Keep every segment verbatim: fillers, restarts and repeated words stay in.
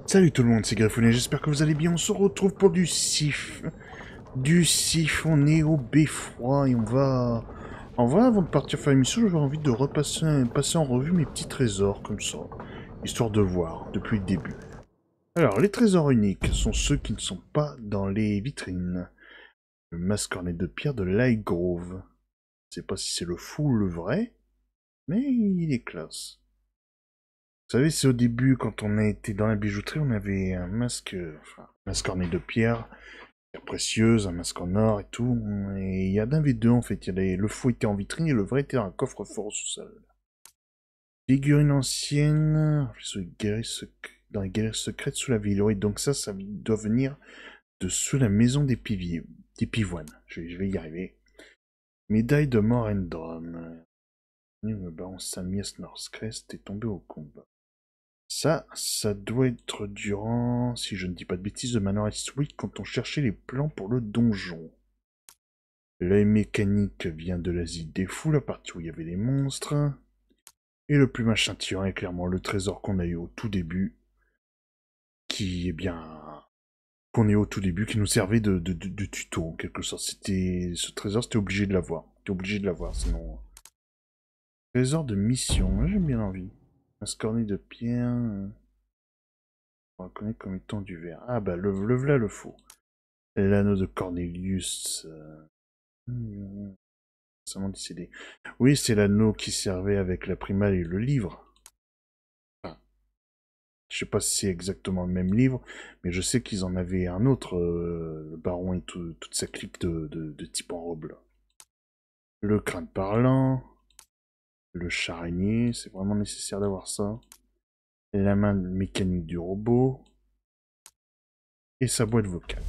Salut tout le monde, c'est Griffonnet, j'espère que vous allez bien. On se retrouve pour du sif. Du sif, on est au beffroi et on va... En vrai, avant de partir faire l'émission, j'avais envie de repasser passer en revue mes petits trésors, comme ça. Histoire de voir, depuis le début. Alors, les trésors uniques sont ceux qui ne sont pas dans les vitrines. Le masque orné de pierre de Highgrove. Je sais pas si c'est le fou ou le vrai, mais il est classe. Vous savez, c'est au début, quand on a été dans la bijouterie, on avait un masque, enfin, un masque orné de pierre, pierre précieuse, un masque en or et tout. Et il y a d'un des deux, en fait. Il y a les- le faux était en vitrine et le vrai était dans un coffre-fort au sous-sol. Figurine ancienne, sous les galeries sec- dans les galeries secrètes sous la ville. Oui, donc ça, ça doit venir de sous la maison des, piviers, des pivoines. Je vais, je vais y arriver. Médaille de Morendron. Le baron Samias Northcrest est tombé au combat. Ça, ça doit être durant, si je ne dis pas de bêtises, de Manor Eastwick quand on cherchait les plans pour le donjon. L'œil mécanique vient de l'Asie des fous, la partie où il y avait les monstres. Et le plumage scintillant est clairement le trésor qu'on a eu au tout début, qui est bien... qu'on est au tout début, qui nous servait de, de, de, de tuto en quelque sorte. C'était... Ce trésor, c'était obligé de l'avoir. T'es obligé de l'avoir, sinon... Trésor de mission, j'ai bien envie. Un scorné de pierre... On reconnaît comme étant du verre. Ah bah, le, le voilà le faux. L'anneau de Cornelius... Euh... hmm, récemment décédé. Oui, c'est l'anneau qui servait avec la primale et le livre. Enfin, je sais pas si c'est exactement le même livre, mais je sais qu'ils en avaient un autre, euh, le baron et tout, toute sa clique de, de, de type en robe là. Le crâne parlant, le chat araignée, c'est vraiment nécessaire d'avoir ça. La main mécanique du robot, et sa boîte vocale.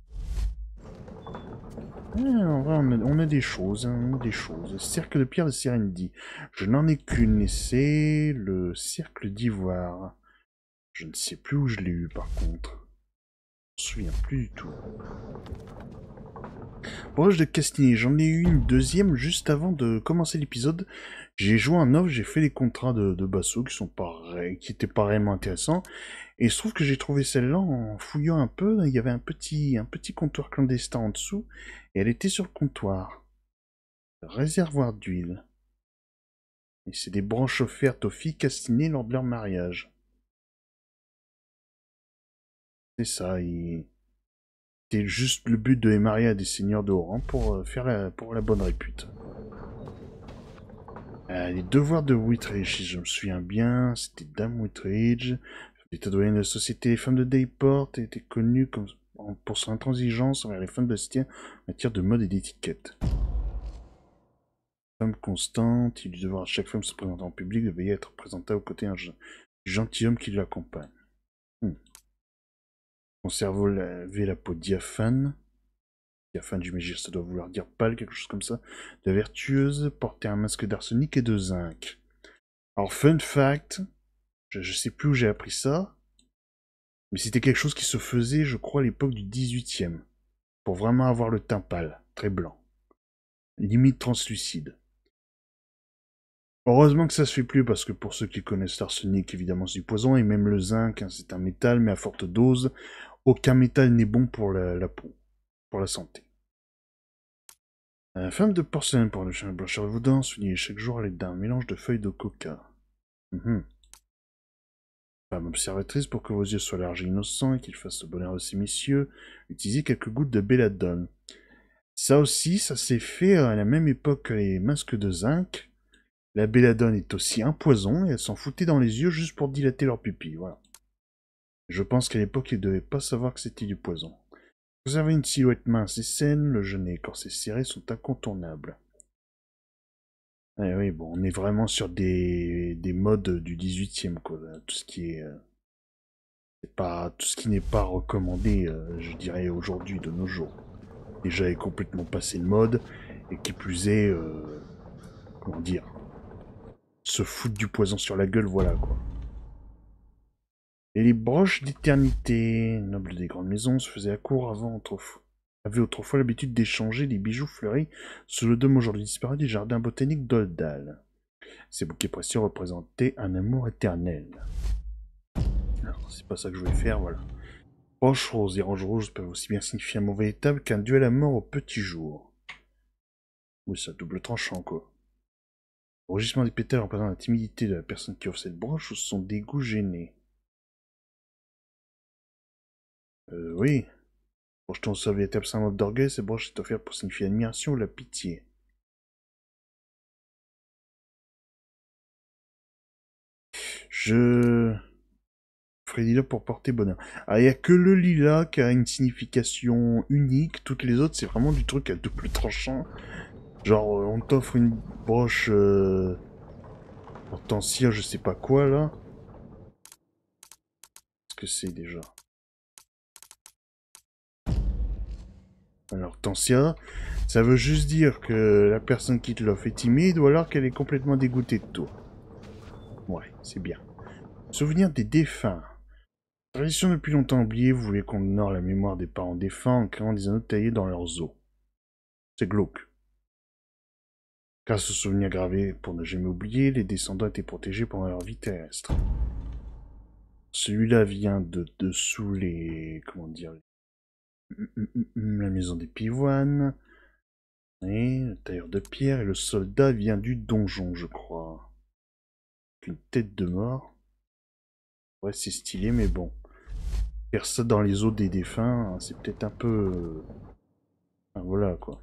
Ouais, en vrai, on a, on a des choses, hein, on a des choses. Cercle de pierre de Sérénity. Je n'en ai qu'une, et c'est le cercle d'ivoire. Je ne sais plus où je l'ai eu, par contre. Je me souviens plus du tout. Broche de Castigny, j'en ai eu une deuxième juste avant de commencer l'épisode. J'ai joué un off, j'ai fait les contrats de, de Basso qui sont pas ré- qui étaient pas réellement intéressants. Et il se trouve que j'ai trouvé celle-là en fouillant un peu. Il y avait un petit, un petit comptoir clandestin en dessous. Et elle était sur le comptoir. Réservoir d'huile. Et c'est des branches offertes aux filles castinées lors de leur mariage. C'est ça, et... c'est juste le but de les marier à des seigneurs de haut rang pour euh, faire la, pour la bonne répute. Euh, les devoirs de Whitridge, si je me souviens bien, c'était Dame Whitridge. L'état doyen de la société, les femmes de Dayport étaient connues comme, pour son intransigeance envers les femmes Bastien en matière de mode et d'étiquette. Femme constante, il lui devoir à chaque femme se présentant en public de veiller à être présentable aux côtés d'un gentilhomme qui l'accompagne. Hmm. Conserver la peau diaphane. Diaphane, j'imagine, ça doit vouloir dire pâle, quelque chose comme ça. De vertueuse, porter un masque d'arsenic et de zinc. Alors, fun fact, je, je sais plus où j'ai appris ça, mais c'était quelque chose qui se faisait, je crois, à l'époque du dix-huitième. Pour vraiment avoir le teint pâle, très blanc. Limite translucide. Heureusement que ça se fait plus, parce que pour ceux qui connaissent l'arsenic, évidemment, c'est du poison, et même le zinc, hein, c'est un métal, mais à forte dose. Aucun métal n'est bon pour la, la peau, pour la santé. La femme de porcelaine pour le chien blancheur de vos dents, soulignez chaque jour à l'aide d'un mélange de feuilles de coca. Mm-hmm. Femme observatrice, pour que vos yeux soient larges et innocents et qu'ils fassent le bonheur de ces messieurs, utilisez quelques gouttes de belladone. Ça aussi, ça s'est fait à la même époque que les masques de zinc. La belladone est aussi un poison et elles s'en foutaient dans les yeux juste pour dilater leurs pupilles, voilà. Je pense qu'à l'époque, ils ne devaient pas savoir que c'était du poison. Vous avez une silhouette mince et saine, le genet et corset serré sont incontournables. Eh oui, bon, on est vraiment sur des, des modes du dix-huitième, quoi. Tout ce qui est, euh, c'est pas, tout ce qui n'est pas recommandé, euh, je dirais, aujourd'hui, de nos jours. Déjà est complètement passé de mode, et qui plus est, euh, comment dire, se foutre du poison sur la gueule, voilà, quoi. Et les broches d'éternité, nobles des grandes maisons, se faisaient à court avant autrefois. Avaient autrefois l'habitude d'échanger des bijoux fleuris sous le dôme aujourd'hui disparu des jardins botaniques d'Oldal. Ces bouquets précieux représentaient un amour éternel. c'est pas ça que je voulais faire, voilà. Roche rose et roche rouge peuvent aussi bien signifier un mot véritable qu'un duel à mort au petit jour. Oui, ça double tranchant, quoi. Le rugissement des pétales représente la timidité de la personne qui offre cette broche ou son dégoût gêné. Euh, oui. Pour ton seul véritable symbole d'orgueil, cette broche est offerte pour signifier l'admiration ou la pitié. Je... ferai lilas pour porter bonheur. Ah, il n'y a que le lilas qui a une signification unique. Toutes les autres, c'est vraiment du truc à double tranchant. Genre, on t'offre une broche... Euh... hortensia, je sais pas quoi, là. Qu'est-ce que c'est, déjà? Alors, hortensia, ça veut juste dire que la personne qui te l'offre est timide ou alors qu'elle est complètement dégoûtée de toi. Ouais, c'est bien. Souvenir des défunts. Tradition depuis longtemps oubliée, vous voulez qu'on honore la mémoire des parents défunts en créant des anneaux taillés dans leurs os. C'est glauque. Grâce aux souvenirs gravés pour ne jamais oublier, les descendants étaient protégés pendant leur vie terrestre. Celui-là vient de dessous les... comment dire... la maison des pivoines. Et le tailleur de pierre et le soldat vient du donjon, je crois. Une tête de mort. Ouais, c'est stylé, mais bon. Faire ça dans les os des défunts, c'est peut-être un peu... Enfin, voilà, quoi.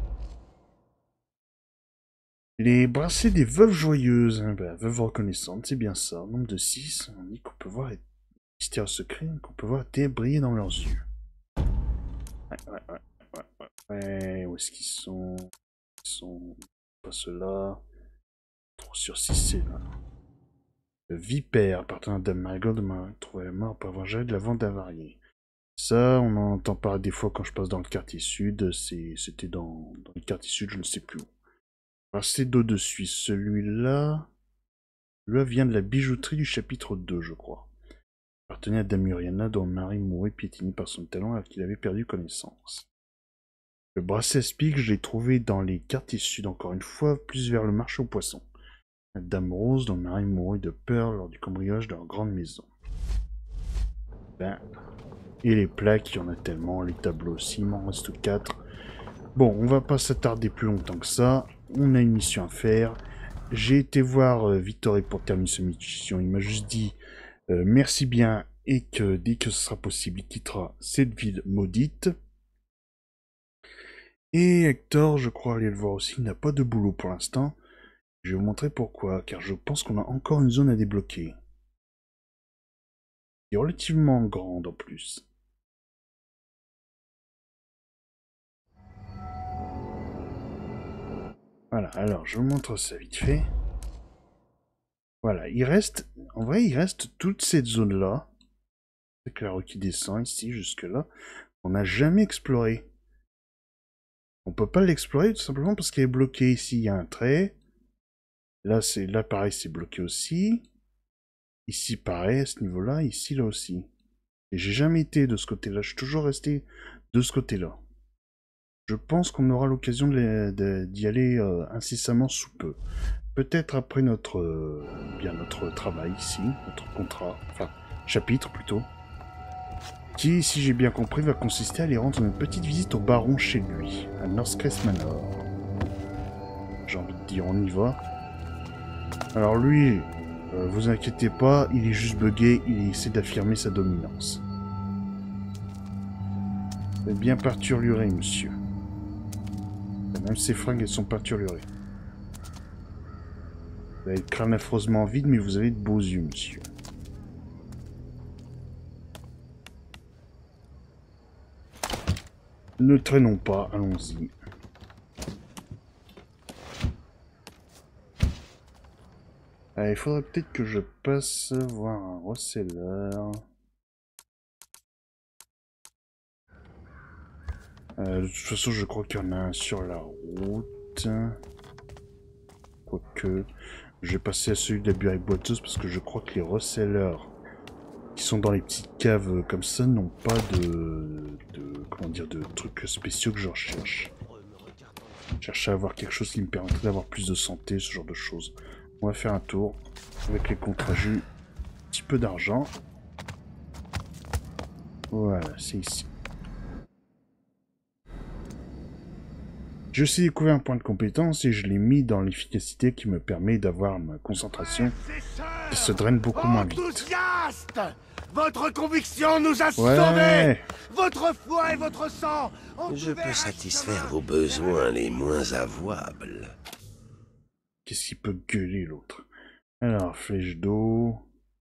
Les bracelets des veuves joyeuses. Hein, bah, veuves reconnaissantes, c'est bien ça. Nombre de six, on dit qu'on peut voir les mystères secrets, qu'on peut voir briller dans leurs yeux. Ouais, ouais, ouais, ouais, ouais. Ouais, où est-ce qu'ils sont? Ils sont... pas ceux-là. Trop sûr si c'est là. Le vipère, appartenant à Dame Marigold, m'a trouvé mort pour avoir géré de la vente d'avariés. Ça, on en entend parler des fois quand je passe dans le quartier sud. C'était dans... dans le quartier sud, je ne sais plus où. Alors c'est d'eau de Suisse. Celui-là... Celui-là vient de la bijouterie du chapitre deux, je crois. Appartenait à Dame Muriana, dont le mari mourut piétiné par son talent alors qu'il avait perdu connaissance. Le bracelet Spic, je l'ai trouvé dans les quartiers sud, encore une fois, plus vers le marché aux poissons. La Dame Rose, dont le mari mourut de peur lors du cambriolage de leur grande maison. Ben... Et les plaques, il y en a tellement, les tableaux aussi, il m'en reste quatre. Bon, on va pas s'attarder plus longtemps que ça. On a une mission à faire. J'ai été voir euh, Vittorio pour terminer cette mission. Il m'a juste dit euh, merci bien et que dès que ce sera possible, il quittera cette ville maudite. Et Hector, je crois aller le voir aussi, il n'a pas de boulot pour l'instant. Je vais vous montrer pourquoi, car je pense qu'on a encore une zone à débloquer. Qui est relativement grande en plus. Voilà, alors je vous montre ça vite fait. Voilà, il reste, en vrai, il reste toute cette zone-là. C'est la route qui descend ici, jusque-là. On n'a jamais exploré. On peut pas l'explorer tout simplement parce qu'elle est bloquée ici, il y a un trait. Là, c'est là pareil, c'est bloqué aussi. Ici, pareil, à ce niveau-là, ici, là aussi. Et j'ai jamais été de ce côté-là, je suis toujours resté de ce côté-là. Je pense qu'on aura l'occasion d'y aller euh, incessamment sous peu. Peut-être après notre, euh, bien notre travail ici, notre contrat, enfin chapitre plutôt, qui, si j'ai bien compris, va consister à aller rendre une petite visite au baron chez lui, à Northcrest Manor. J'ai envie de dire, on y va. Alors lui, euh, vous inquiétez pas, il est juste bugué, il essaie d'affirmer sa dominance. Vous êtes bien peinturluré, monsieur. Même ses fringues, elles sont peinturlurées. Vous avez le crâne affreusement vide, mais vous avez de beaux yeux, monsieur. Ne traînons pas, allons-y. Il faudrait peut-être que je passe voir un reseller. Euh, de toute façon, je crois qu'il y en a un sur la route. Quoique, je vais passer à celui de la bureille boiteuse parce que je crois que les resellers qui sont dans les petites caves comme ça n'ont pas de, de, comment dire, de trucs spéciaux que je recherche. Je cherche à avoir quelque chose qui me permettrait d'avoir plus de santé, ce genre de choses. On va faire un tour avec les contrats jus, un petit peu d'argent. Voilà, c'est ici. Je suis découvert un point de compétence et je l'ai mis dans l'efficacité qui me permet d'avoir ma concentration qui se draine beaucoup moins vite. Enthousiaste! Votre conviction nous a Ouais. sauvés! Votre foi et votre sang! Je peux satisfaire vos besoins les moins avouables. Qu'est-ce qu'il peut gueuler l'autre? Alors, flèche d'eau.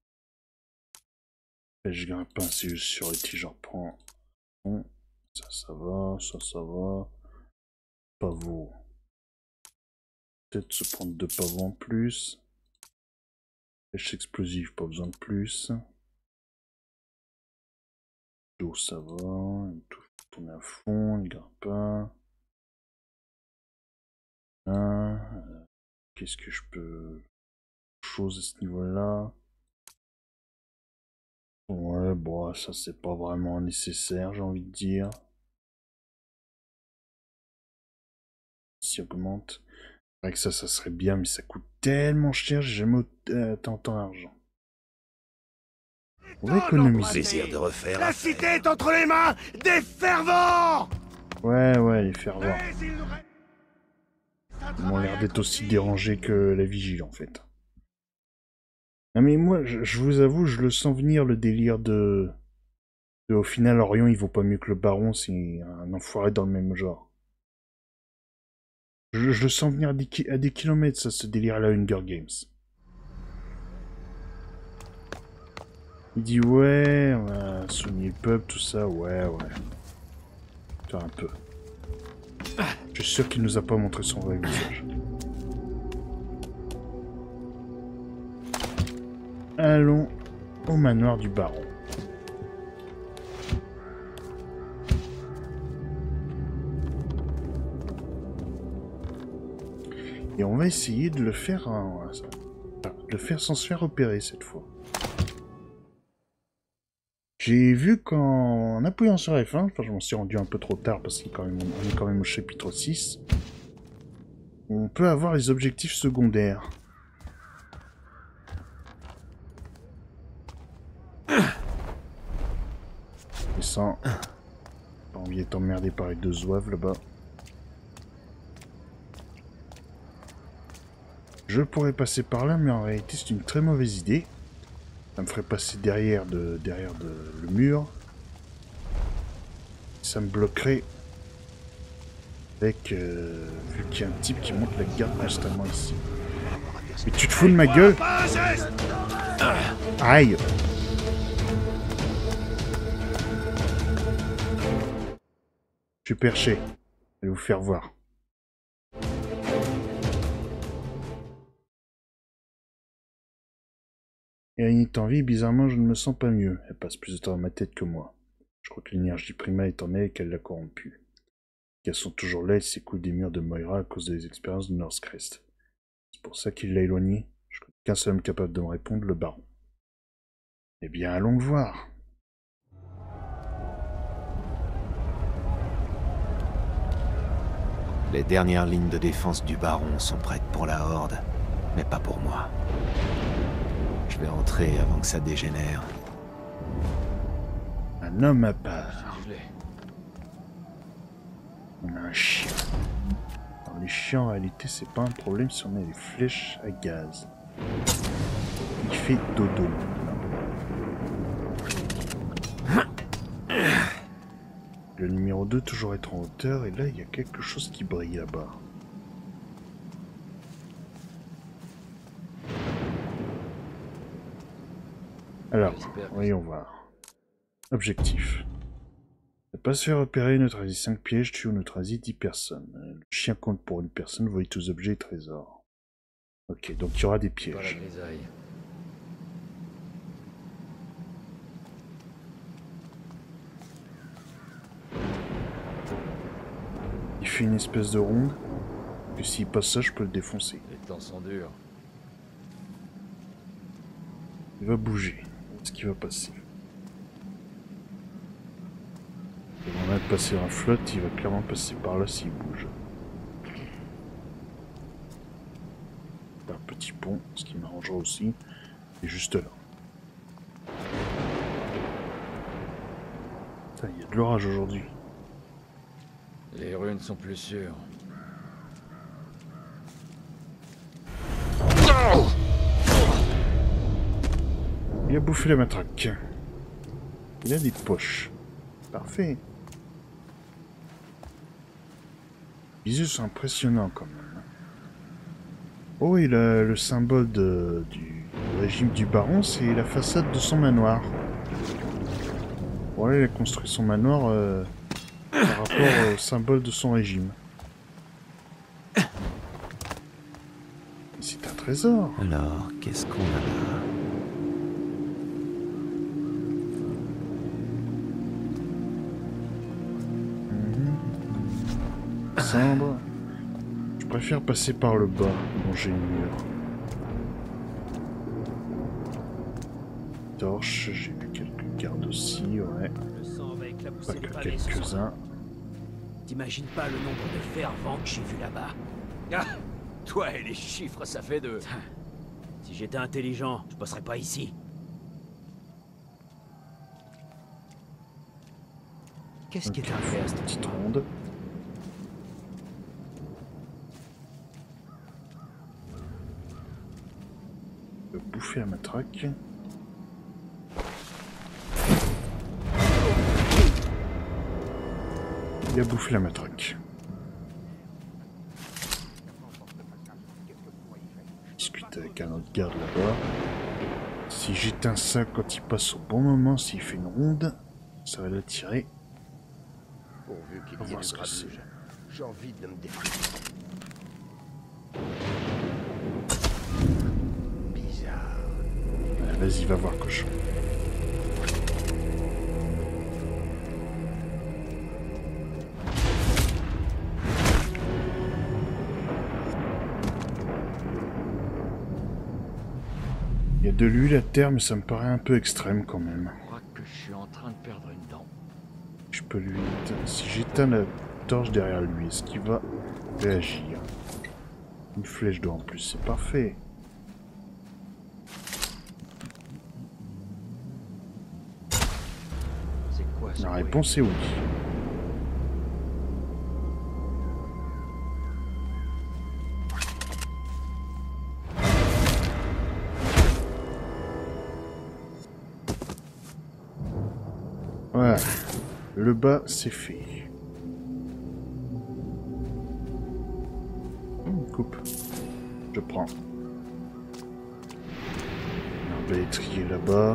Flèche grimpin, c'est juste sur les tiges, j'en reprends. Bon, ça, ça va, ça, ça va. Pavot. Peut-être se prendre deux pavots en plus. Flèche explosive, pas besoin de plus. D'eau, ça va. Tout tourner à fond, le grimpin. Hein, euh, Qu'est-ce que je peux... Chose à ce niveau-là. Ouais, bon, ça c'est pas vraiment nécessaire, j'ai envie de dire. Si augmente. C'est vrai que ça, ça serait bien, mais ça coûte tellement cher, j'ai jamais autant d'argent. On va économiser. Plaisir de refaire. La cité est entre les mains des fervents! Ouais, ouais, les fervents. Mais il nous reste un Ils m'ont l'air travail d'être aussi accompli. dérangés que la vigile, en fait. Non mais moi, je, je vous avoue, je le sens venir, le délire de... de au final, Orion, il vaut pas mieux que le Baron, c'est un enfoiré dans le même genre. Je, je le sens venir à des, ki- à des kilomètres, ça, ce délire à la Hunger Games. Il dit, ouais, on va soigner le peuple, tout ça, ouais, ouais. Faire un peu. Je suis sûr qu'il nous a pas montré son vrai visage. Allons au manoir du Baron. Et on va essayer de le faire, en... de le faire sans se faire repérer cette fois. J'ai vu qu'en appuyant sur F un, enfin je m'en suis rendu un peu trop tard parce qu'on est quand même au chapitre six, on peut avoir les objectifs secondaires. Et sans... Pas envie d'être emmerdé par les deux zouaves là-bas. Je pourrais passer par là, mais en réalité c'est une très mauvaise idée. Ça me ferait passer derrière, de, derrière de, le mur. Ça me bloquerait. Avec... Euh, vu qu'il y a un type qui monte la garde constamment ici. Mais tu te fous de ma gueule? Pas un geste! Aïe! Je suis perché. Je vais vous faire voir. Et à une envie, bizarrement, je ne me sens pas mieux. Elle passe plus de temps dans ma tête que moi. Je crois que l'énergie prima est en elle et qu'elle l'a corrompue. Qu'elles sont toujours là et s'écoule des murs de Moira à cause des expériences de Northcrest. C'est pour ça qu'il l'a éloignée. Je connais qu'un seul homme capable de me répondre, le Baron. Eh bien, allons le voir. Les dernières lignes de défense du Baron sont prêtes pour la Horde, mais pas pour moi. Je vais entrer avant que ça dégénère. Un homme à part. On a un chien. Alors, les chiens, en réalité, c'est pas un problème si on a des flèches à gaz. Il fait dodo. Le numéro deux, toujours être en hauteur, et là, il y a quelque chose qui brille là-bas. Alors, voyons voir. Objectif. Ne pas se faire repérer, neutraliser cinq pièges, tue ou neutraliser dix personnes. Le chien compte pour une personne, voyez tous objets et trésors. Ok, donc il y aura des pièges. Il fait une espèce de ronde, que s'il passe ça, je peux le défoncer. Les temps sont durs. Il va bouger. Est-ce qu'il va passer? On va de passer en flotte, il va clairement passer par là s'il bouge. Un petit pont, ce qui m'arrangera aussi, et juste là. Putain, il y a de l'orage aujourd'hui. Les runes sont plus sûres. Il a bouffé la matraque. Il a des poches. Parfait. Les yeux sont impressionnants quand même. Oh, et le, le symbole de, du régime du baron, c'est la façade de son manoir. Voilà, il a construit son manoir euh, par rapport au symbole de son régime. C'est un trésor. Alors, qu'est-ce qu'on a là? Cendre. Je préfère passer par le bas, manger le mur. Torche, j'ai vu quelques gardes aussi, ouais. Le sang va éclabousser Pas le que palais ce soir. quelques-uns. T'imagines pas le nombre de fervents que j'ai vu là-bas. Ah, toi et les chiffres, ça fait deux. Si j'étais intelligent, je bosserais pas ici. Qu'est-ce qui est arrivé à cette Petite ronde. Je vais bouffer la matraque. Il a bouffé la matraque. Discute avec un autre garde là-bas. Si j'éteins ça quand il passe au bon moment, s'il fait une ronde, ça va l'attirer. Pourvu qu'il On va y ait voir du ce que c'est. grabuge. J'ai envie de me défouler. Bizarre. Ah, vas-y, va voir cochon. Il y a de l'huile à terre, mais ça me paraît un peu extrême quand même. Je crois que je suis en train de perdre une dent. Je peux lui... Si j'éteins la torche derrière lui, est-ce qu'il va réagir? Une flèche d'eau en plus, c'est parfait. C'est quoi ça? La réponse est oui. Voilà. Le bas, c'est fait. Hum, coupe. Je prends. L'arbalétrier là-bas.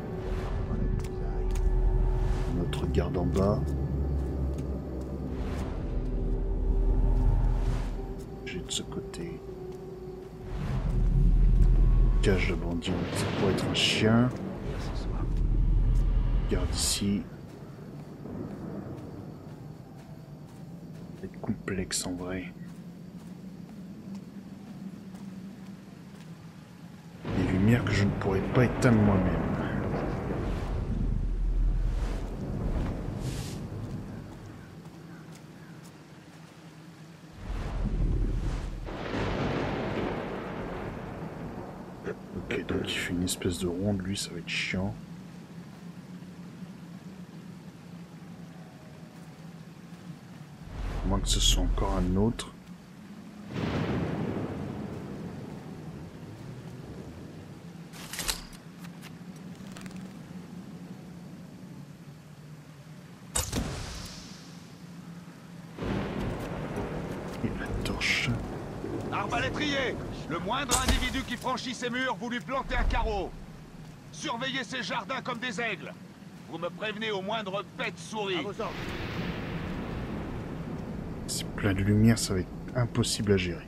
Notre garde en bas. J'ai de ce côté. Cage de bandit, ça pourrait être un chien. Garde ici. Ça va être complexe en vrai. Des lumières que je ne pourrais pas éteindre moi-même. Ok, donc il fait une espèce de ronde, lui, ça va être chiant. À moins que ce soit encore un autre. Et la torche. Arbalétrier, le moindre individu qui franchit ces murs, vous lui plantez un carreau. Surveillez ces jardins comme des aigles. Vous me prévenez au moindre bête souris. À vos ordres. C'est plein de lumière, ça va être impossible à gérer.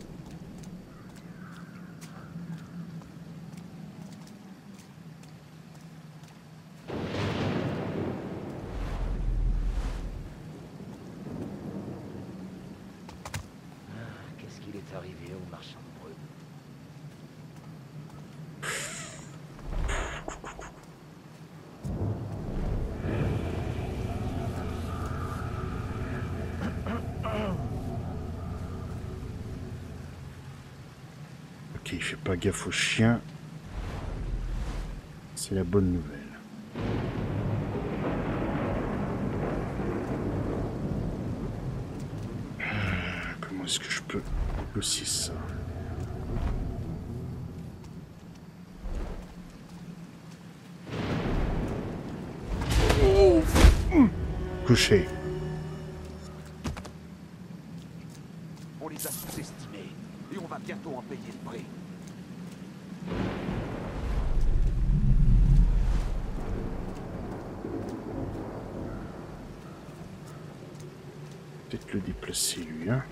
Qu'est-ce qu'il est arrivé au marchand de brume? Ok, il fait pas gaffe aux chiens. C'est la bonne nouvelle. est-ce que je peux négocier ça? Oh. Couché. On les a sous-estimés et on va bientôt en payer le prix. Peut-être le déplacer lui, hein.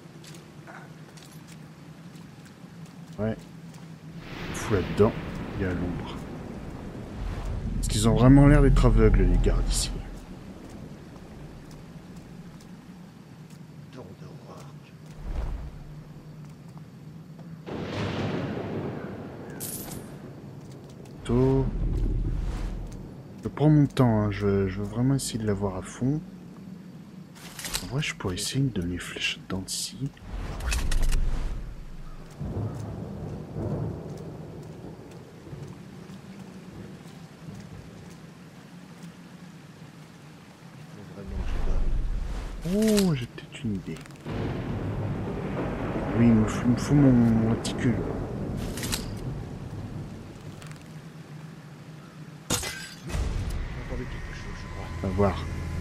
Ouais. Fou là-dedans, il y a l'ombre. Parce qu'ils ont vraiment l'air d'être aveugles, les gardes ici. Plutôt... Je prends mon temps, hein. je, je veux vraiment essayer de l'avoir à fond. En vrai, je pourrais essayer de donner flèche dedans d'ici. Oh, j'ai peut-être une idée. Oui, il me faut, il me faut mon, mon réticule. On va voir.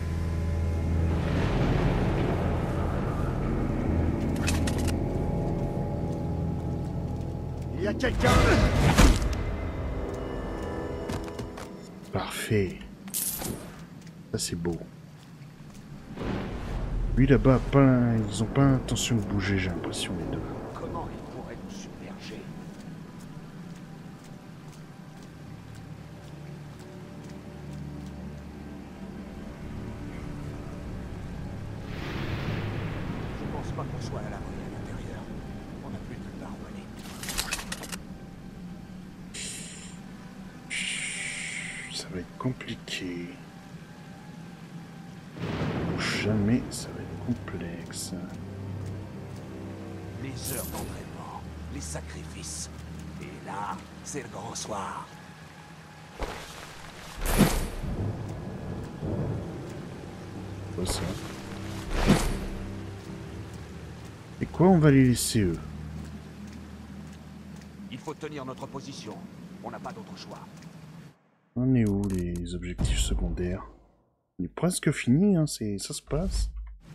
Il y a quelqu'un. Parfait. Ça c'est beau. Lui là-bas, pas, ils ont pas l'intention de bouger, j'ai l'impression les deux. Comment ils pourraient nous submerger? Je pense pas qu'on soit à l'abri à l'intérieur. On n'a plus de part où aller. Ça va être compliqué. Jamais ça va être complexe. Les heures d'entraînement, les sacrifices. Et là, c'est le grand soir. Quoi ça? Et quoi, on va les laisser eux? Il faut tenir notre position. On n'a pas d'autre choix. On est où les objectifs secondaires? On est presque fini, hein, c'est, ça se passe.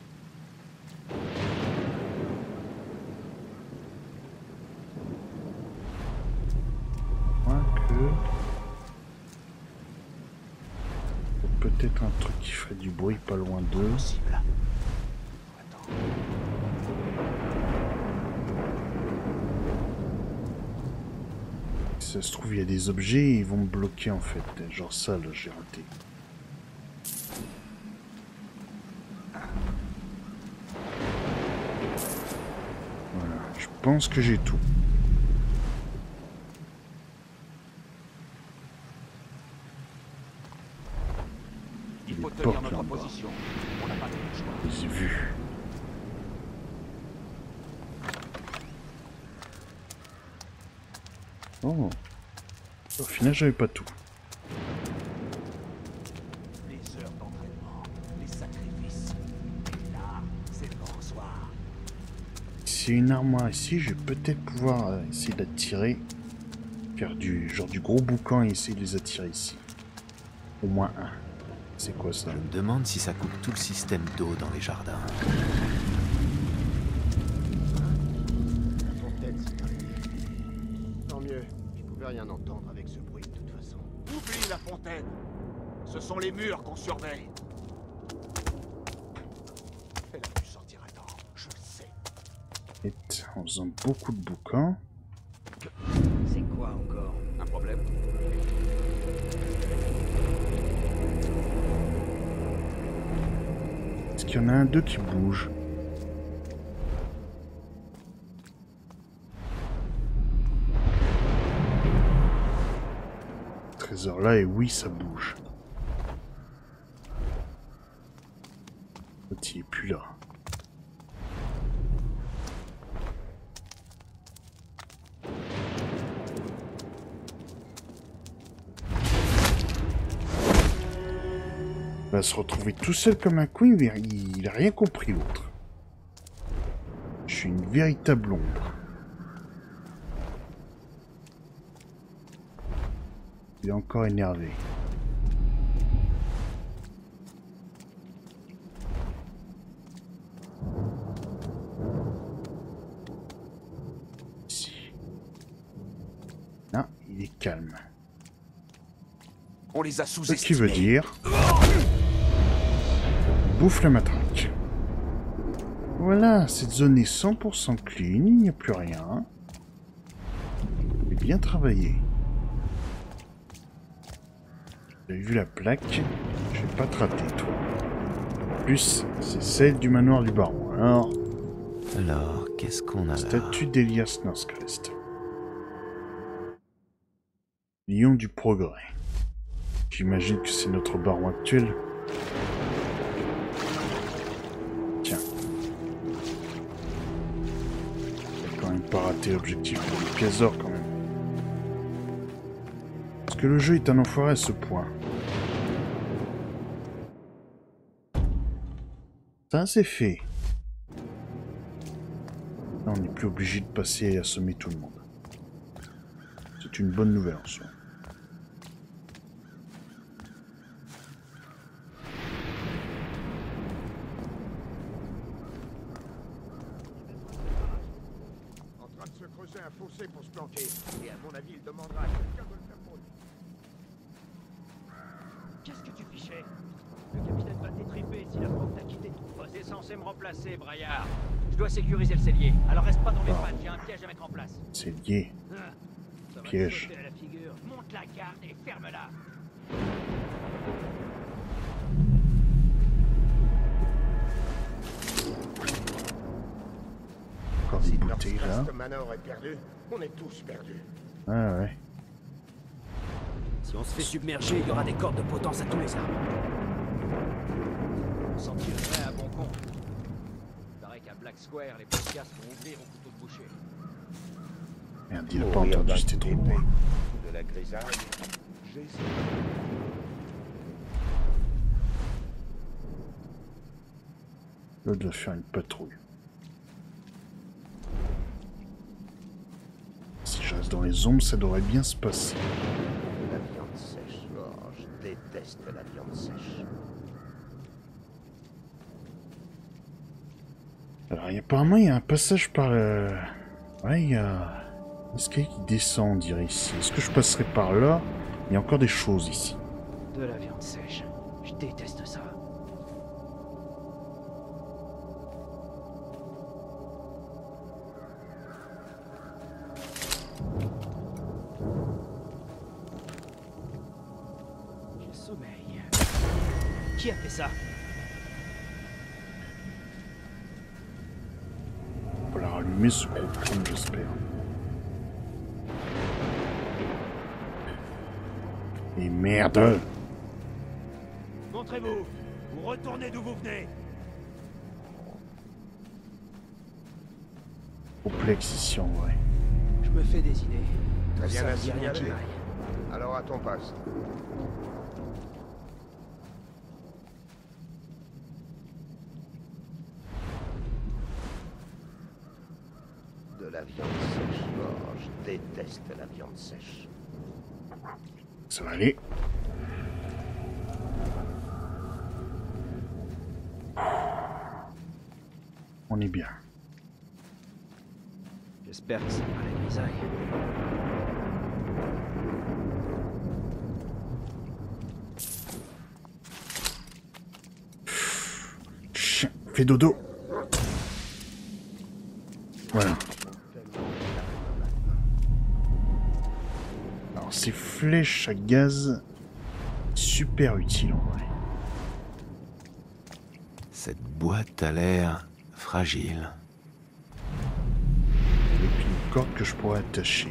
Quoique... Peut-être un truc qui ferait du bruit pas loin d'eux. Possible. Attends. Si ça se trouve, il y a des objets et ils vont me bloquer en fait. Genre ça, là, j'ai raté. Voilà, je pense que j'ai tout. Il faut Les tenir portes notre là-bas. position. On n'a pas d'autre choix. Je les ai vus. Oh. Au final, j'avais pas tout. Les heures d'entraînement, les sacrifices. Et là, c'est le grand soir. Si une armoire ici, je vais peut-être pouvoir euh, essayer d'attirer. Faire du genre du gros boucan et essayer de les attirer ici. Au moins un. C'est quoi ça? Je me demande si ça coupe tout le système d'eau dans les jardins. Tant mieux, je pouvais rien entendre avec ce bruit de toute façon. Oublie la fontaine. Ce sont les murs qu'on surveille. Elle a dû sortir à temps, je le sais. Et en faisant beaucoup de boucans. C'est quoi encore? Un problème? Est-ce qu'il y en a un d'eux qui bouge? Trésor là et oui ça bouge. L'autre il est plus là. Il va se retrouver tout seul comme un queen, mais il, il a rien compris l'autre. Je suis une véritable ombre. Il est encore énervé. Ici. Non, il est calme. On les a Ce sous-estimés. qui veut dire... bouffe la matraque. Voilà, cette zone est cent pour cent clean, il n'y a plus rien. J'ai bien travaillé. Vous avez vu la plaque? Je vais pas te rater, toi. En plus, c'est celle du manoir du baron. Alors, Alors, qu'est-ce qu'on a là? statue d'Elias Noscrest. Lion du progrès. J'imagine que c'est notre baron actuel. Tiens. J'ai quand même pas raté l'objectif pour les pièces d'or quand même. Parce que le jeu est un enfoiré à ce point. Ça, c'est fait. Là, on n'est plus obligé de passer et assommer tout le monde. C'est une bonne nouvelle en soi. En train de se creuser un fossé pour se planquer. Et à mon avis, il demandera à quelqu'un de le faire pour lui. Qu'est-ce que tu fichais? Le capitaine va t'étriper si la porte t'a quitté ton poste. T'es censé me remplacer, Braillard. Je dois sécuriser le cellier. Alors reste pas dans mes pattes, j'ai un piège à mettre en place. C'est lié. Ah, ça va te Piège. sauter à la figure. Monte la garde et ferme-la. Encore des Si bouteilles là. Northcrest Manor est perdu, on est tous perdus. Ah ouais. Si on se fait submerger, il y aura des cordes de potence à tous les arbres. On s'en tirerait à bon compte. Il paraît qu'à Black Square, les podcasts vont ouvrir au couteau de boucher. Merde, il a pas entendu, c'était trop loin. De la grisaille, j'hésite. L'autre doit faire une patrouille. Si je reste dans les ombres, ça devrait bien se passer. La viande sèche. Oh, je déteste la viande sèche. Alors, il y a- apparemment, il y a un passage par le... Ouais, il y a un escalier qui descend, on dirait, ici. Est-ce que je passerai par là? Il y a encore des choses ici. De la viande sèche. Je déteste ça. J'ai sommeil. Qui a fait ça? On va la rallumer ce gros crâne, j'espère. Et merde! Montrez-vous. Vous retournez d'où vous venez. Complexe ici en vrai. Je me fais des idées. T'as bien Ça me ainsi dit rien d'y qui aller. vaille. Alors à ton poste. De la viande sèche. Oh, je déteste la viande sèche. Ça va aller. On est bien. J'espère que c'est pas la grisaille. Chien, fais dodo. Voilà. Alors ces flèches à gaz, super utiles en vrai. Cette boîte a l'air fragile. Avec une corde que je pourrais attacher.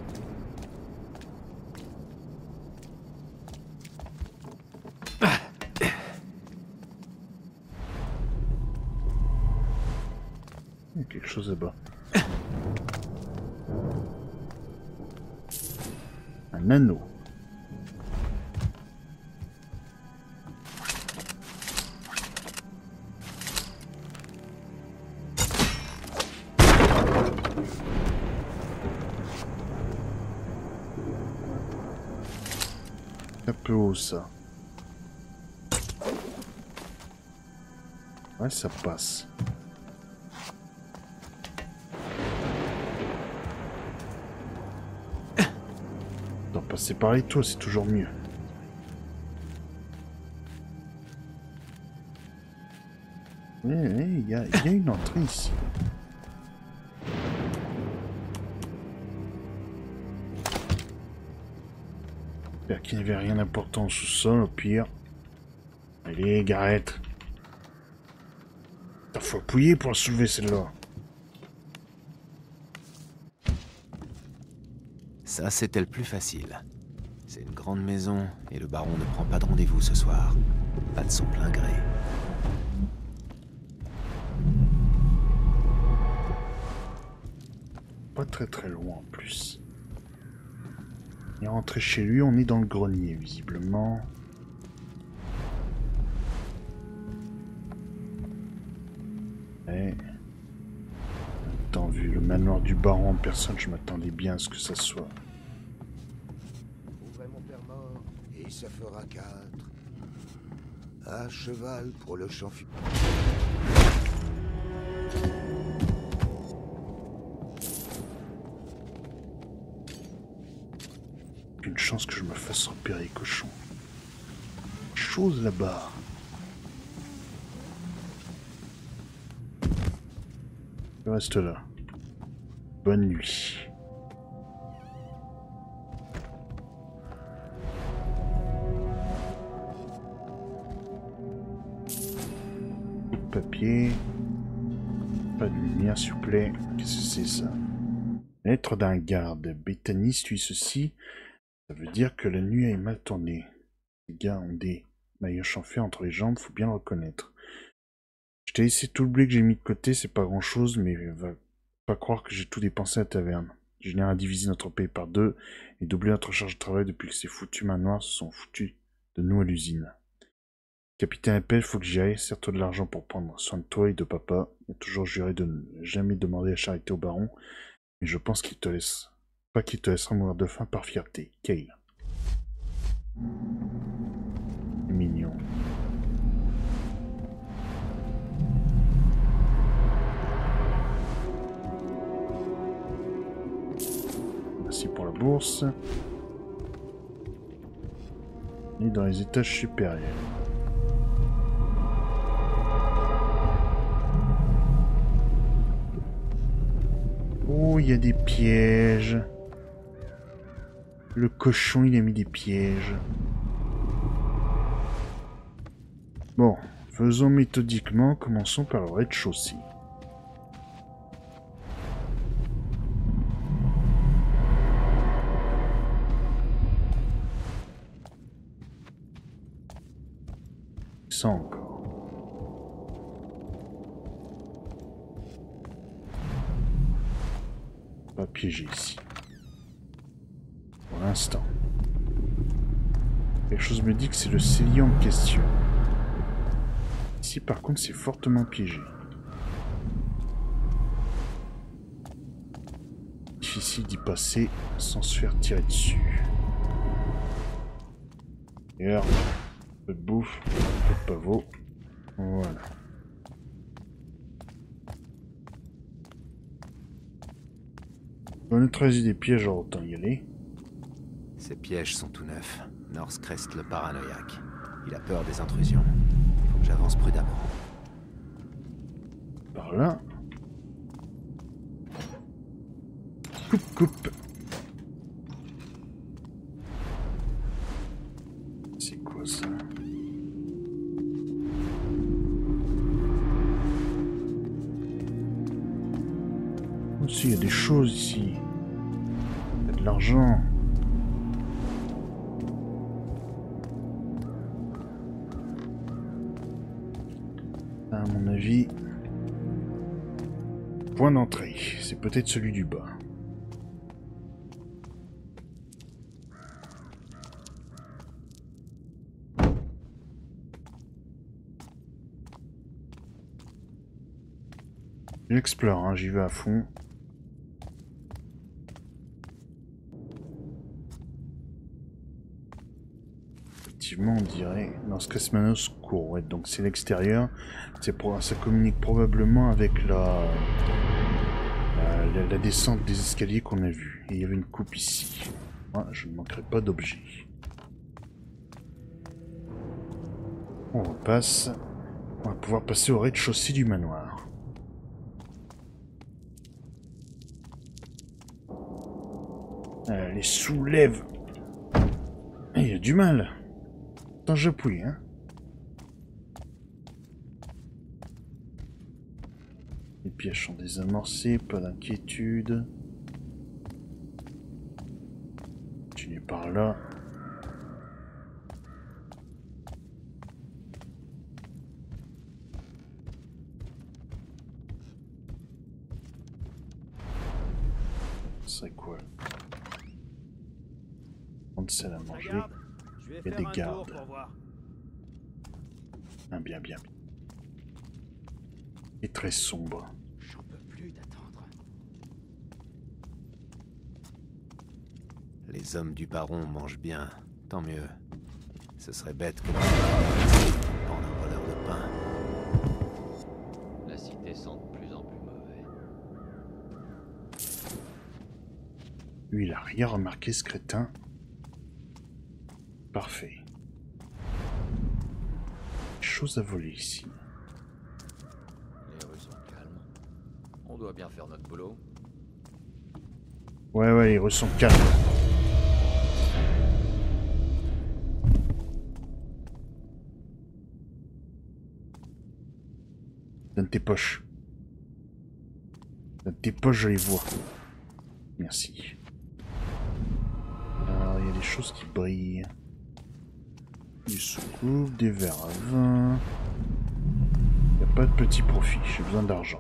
Il y a quelque chose là-bas. Un anneau. peu haut, ça. Ouais, ça passe. D'en passer par les toits, c'est toujours mieux. Oui, oui, il y a, y a une entrée ici. J'espère qu'il n'y avait rien d'important au sous-sol, au pire. Allez, Gareth. Il faut appuyer pour la soulever, celle-là. Ça, c'était le plus facile. C'est une grande maison, et le baron ne prend pas de rendez-vous ce soir. Pas de son plein gré. Pas très très loin en plus. Il est rentré chez lui, on est dans le grenier, visiblement. Et... Tant vu le manoir du baron en personne, je m'attendais bien à ce que ça soit. Ouvrez mon père mort, et ça fera quatre. À cheval pour le champ fu... Une chance que je me fasse repérer, cochon. Chose là-bas. Je reste là. Bonne nuit. Coup de papier. Pas de lumière, s'il vous plaît. Qu'est-ce que c'est ça? Lettre d'un garde. Bethany suit ceci. Ça veut dire que la nuit est mal tournée. Les gars ont des maillots en fer entre les jambes, faut bien le reconnaître. Je t'ai laissé tout le blé que j'ai mis de côté, c'est pas grand chose, mais va pas croire que j'ai tout dépensé à la taverne. Le général a divisé notre paye par deux et doublé notre charge de travail depuis que ces foutus manoirs se sont foutus de nous à l'usine. Le capitaine appelle, faut que j'y aille, serre-toi de l'argent pour prendre soin de toi et de papa. Il a toujours juré de ne jamais demander la charité au baron, mais je pense qu'il te laisse. Pas qu'il te laissera mourir de faim par fierté. Kale. Mignon. Merci pour la bourse. Et dans les étages supérieurs. Oh, il y a des pièges. Le cochon, il a mis des pièges. Bon, faisons méthodiquement, commençons par le rez-de-chaussée. Ça encore. Pas piégé ici. Pour l'instant. Quelque chose me dit que c'est le cellier en question. Ici par contre c'est fortement piégé. Difficile d'y passer sans se faire tirer dessus. Regarde, un peu de bouffe, un peu de pavot. Voilà. On a neutralisé des pièges, alors autant y aller. Ces pièges sont tout neufs. Norsk reste le paranoïaque. Il a peur des intrusions. Faut que j'avance prudemment. Par là. Coupe, coupe. C'est quoi ça? Aussi, il y a des choses ici. Il y a de l'argent. À mon avis, point d'entrée, c'est peut-être celui du bas. J'explore, hein, j'y vais à fond. effectivement, on dirait. Dans ce Casmanos court, ouais, donc c'est l'extérieur. C'est pour, ça communique probablement avec la, la, la, la descente des escaliers qu'on a vue. Et il y avait une coupe ici. Moi, je ne manquerai pas d'objets. On repasse. On va pouvoir passer au rez-de-chaussée du manoir. Elle les soulève. Il y a du mal. Attends, j'appuie, hein. Les pièges sont désamorcés, pas d'inquiétude. Continuez par là. Ce serait quoi? Prendre celle à manger. Il y a des gardes. Ah, bien, bien. Et très sombre. J'en peux plus d'attendre. Les hommes du baron mangent bien, tant mieux. Ce serait bête que prendre un voleur de pain. La cité sent de plus en plus mauvais. Lui, il a rien remarqué, ce crétin. Parfait. Chose à voler ici. Les rues sont calmes. On doit bien faire notre boulot. Ouais, ouais, les rues sont calmes. Donne tes poches. Donne tes poches, je les vois. Merci. Alors, il y a des choses qui brillent. Du soucoupe, des verres à vin. Il n'y a pas de petit profit, j'ai besoin d'argent.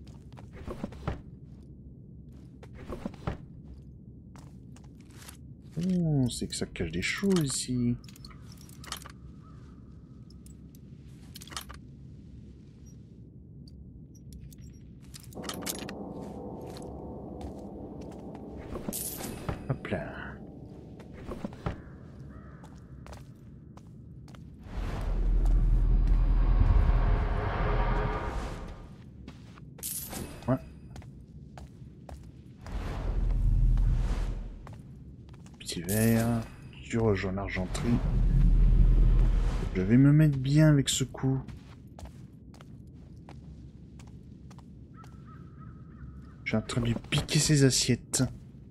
Oh, c'est que ça cache des choses ici. Hop là. Vert, tu rejoins l'argenterie. Je vais me mettre bien avec ce coup. J'ai en train de lui piquer ses assiettes.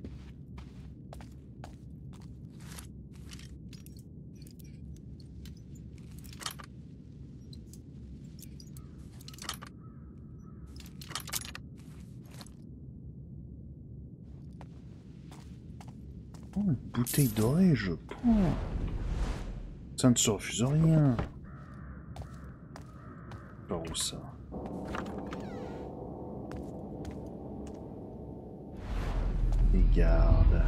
Oh, une bouteille dorée, je prends. Ça ne se refuse rien. Par où ça? Les gardes.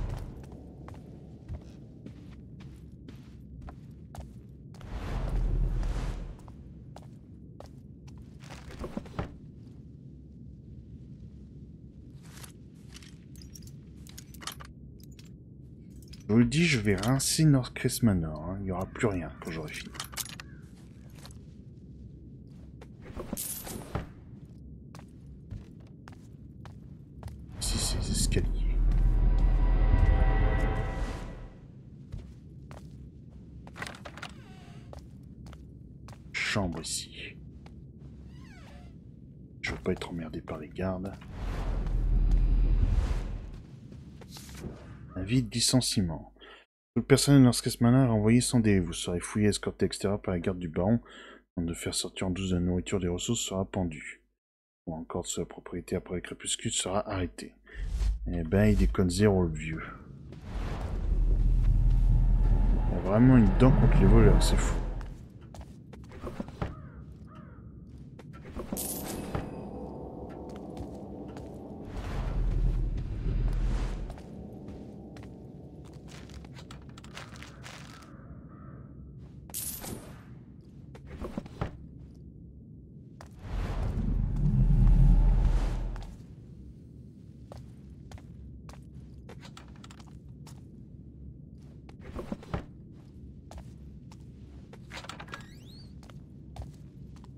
Je vous le dis, je vais rincer Northcrest Manor. Hein. Il n'y aura plus rien quand j'aurai fini. Ici, ces escaliers. Chambre ici. Je veux pas être emmerdé par les gardes. Avis de licenciement. Tout le personnel de Northcrest Manor est renvoyé sans délai. Vous serez fouillé et escorté extérieur par la garde du baron. Avant de faire sortir en douce de la nourriture des ressources sera pendu. Ou encore de sa propriété après le crépuscule sera arrêté. Eh ben, il déconne zéro le vieux. Il a vraiment une dent contre les voleurs, c'est fou.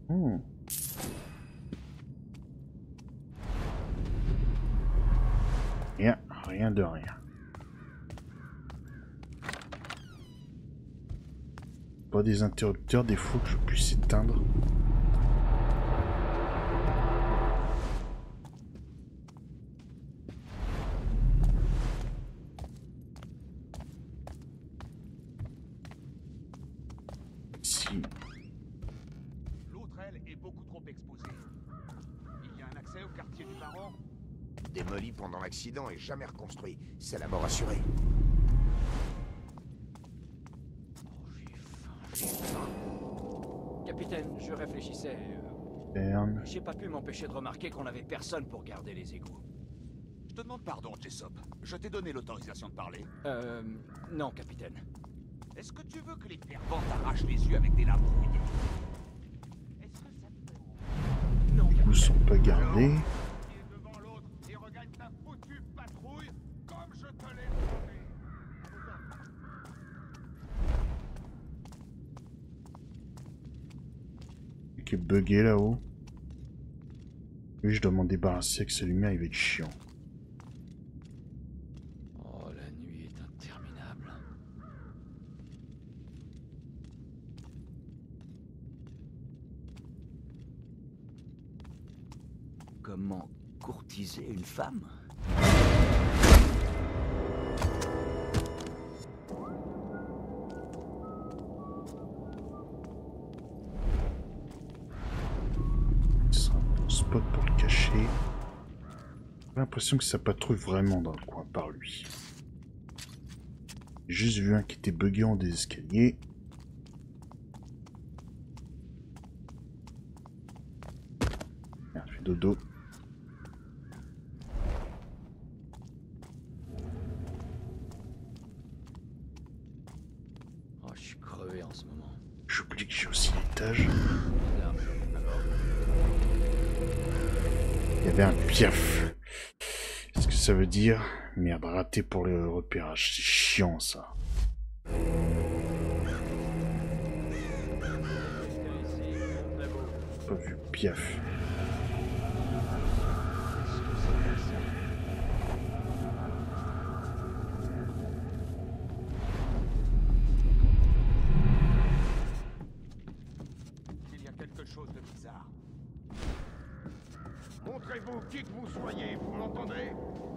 Oh. Rien, rien de rien. Pas des interrupteurs, des fois que je puisse éteindre. Si. L'autre aile est beaucoup trop exposée. Il y a un accès au quartier du Baron. Démoli pendant l'accident et jamais reconstruit. C'est la mort assurée. Capitaine, je réfléchissais. euh, Merde. J'ai pas pu m'empêcher de remarquer qu'on avait personne pour garder les égouts. Je te demande pardon, Jessop. Je t'ai donné l'autorisation de parler. Euh... Non, capitaine. Est-ce que tu veux que les serpents t'arrachent les yeux avec des lames rouillées? Est-ce que ça te fait Non, Ils ne sont pas gardés. pied devant l'autre et regagne ta foutue patrouille comme je te l'ai demandé? Qui est bugué là-haut. Oui, je dois m'en débarrasser avec sa lumière, il va être chiant. Oh, la nuit est interminable. Comment courtiser une femme? Ce sera un bon spot pour le cacher. J'ai l'impression que ça patrouille vraiment dans le coin par lui. J'ai juste vu un qui était bugué en des escaliers. Merde, fait dodo. Oh, je suis crevé en ce moment. J'oublie que j'ai aussi l'étage. Bizarre. Alors, Il y avait un piaf. Qu'est-ce que ça veut dire? Merde, raté pour le repérage. C'est chiant ça. Pas vu piaf. Il y a quelque chose de bizarre. Montrez-vous qui que vous soyez, vous m'entendez?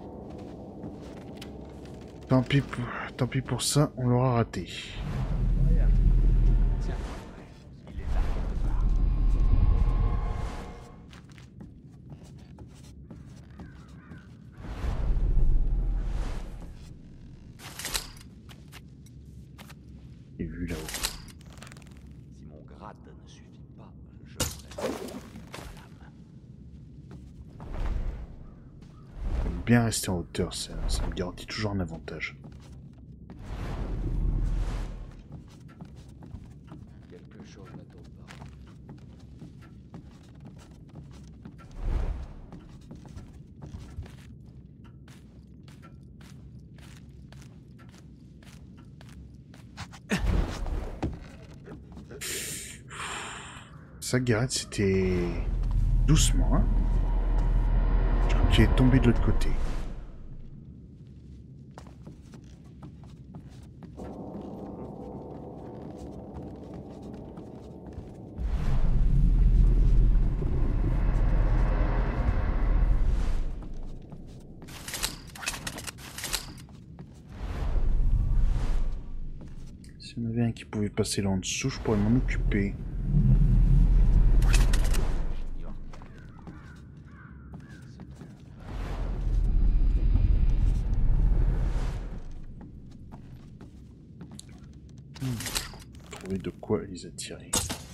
Tant pis pour, tant pis pour ça, on l'aura raté. Tiens, il est là quelque part. J'ai vu là-haut. Si mon grade ne suffit pas, je ferai la main. J'aime bien rester en hauteur, ça, ça me garantit toujours un avantage. quelque chose ne tourne pas. Ça, Garrett, c'était doucement, hein. Je crois qu'il est tombé de l'autre côté. Si on avait un qui pouvait passer là en dessous, je pourrais m'en occuper. Trouver de quoi les attirer.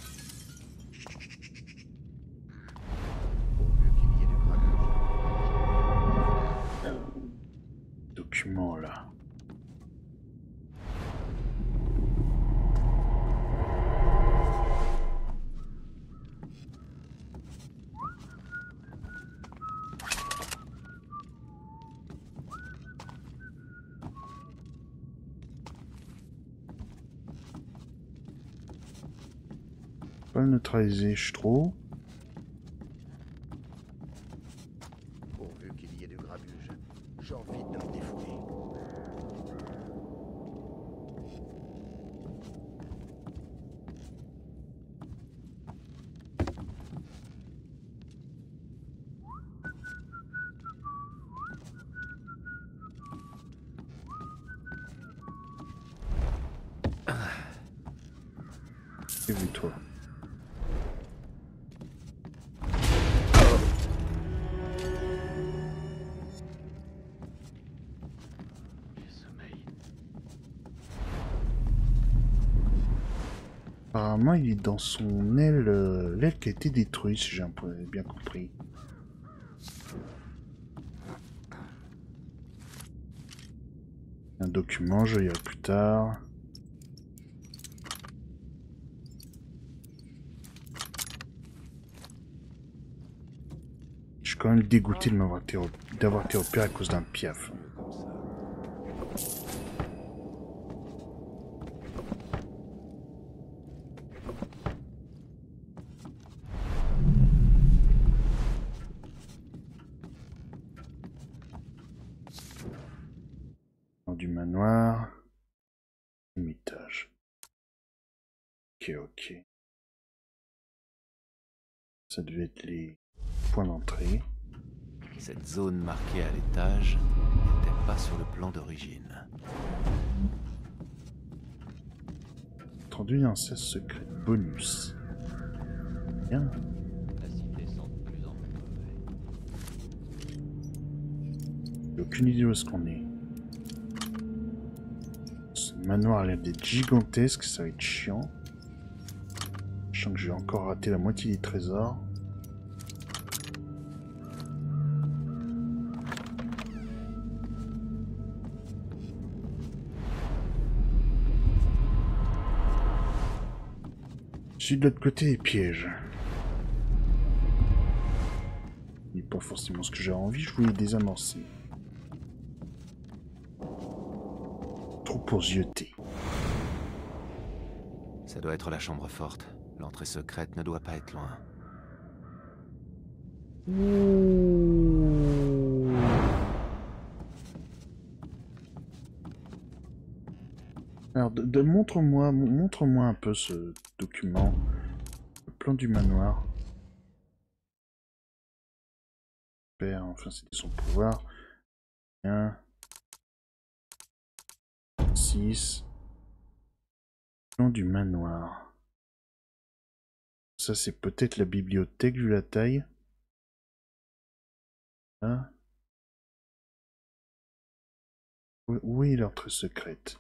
Pourvu qu'il y ait du craquage. Document là. Pas le neutraliser, je trouve. Pourvu qu'il y ait du grabuge, j'ai envie de me défouler. J'ai vu toi. Apparemment, il est dans son aile, euh, l'aile qui a été détruite, si j'ai un peu bien compris. Un document, je lirai plus tard. Je suis quand même dégoûté de m'avoir été, d'avoir été repéré à cause d'un piaf. Du manoir. Étage. Ok, ok. Ça devait être les points d'entrée. Cette zone marquée à l'étage n'était pas sur le plan d'origine. Entendu un cesse secret. Bonus. Bien. La cité sent de plus en plus mauvais. J'ai aucune idée où est-ce qu'on est. Ce manoir a l'air d'être gigantesque, ça va être chiant. Je sens que j'ai encore raté la moitié des trésors. Je suis de l'autre côté des pièges. Ce n'est pas forcément ce que j'ai envie, je voulais désamorcer. Trop pour zioter. Ça doit être la chambre forte. L'entrée secrète ne doit pas être loin. Alors, de, de, montre-moi, montre-moi un peu ce document, le plan du manoir. Père, enfin c'était son pouvoir. un, six. Plan du manoir. Ça c'est peut-être la bibliothèque vu la taille. Là. Où, où est l'entrée secrète?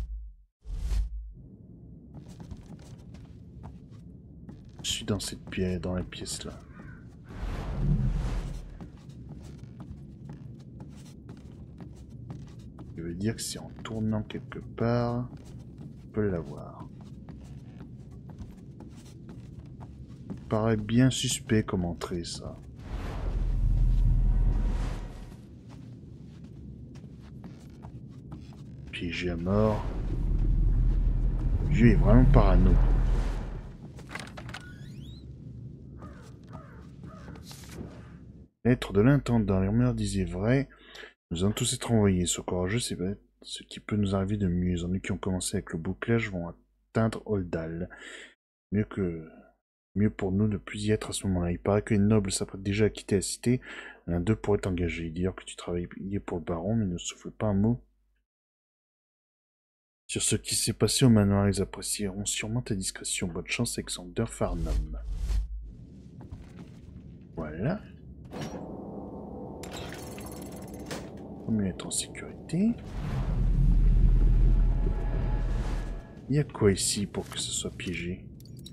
Je suis dans cette pièce, dans la pièce là. Je veux dire que c'est en tournant quelque part, on peut l'avoir. Ça me paraît bien suspect comme entrée ça. Piégé à mort. Le vieux est vraiment parano. Lettre de l'intendant, les rumeurs disaient vrai. Nous allons tous être envoyés. Ce courageux, c'est ce qui peut nous arriver de mieux. Les ennuis qui ont commencé avec le bouclage vont atteindre Oldal. Mieux que... Mieux pour nous de ne plus y être à ce moment-là. Il paraît que les nobles s'apprêtent déjà à quitter la cité. L'un d'eux pourrait t'engager. Dire que tu travaillais pour le baron, mais ne souffle pas un mot sur ce qui s'est passé au manoir. Ils apprécieront sûrement ta discrétion. Bonne chance, Alexander Farnham. Voilà. Faut mieux être en sécurité. Il y a quoi ici pour que ce soit piégé?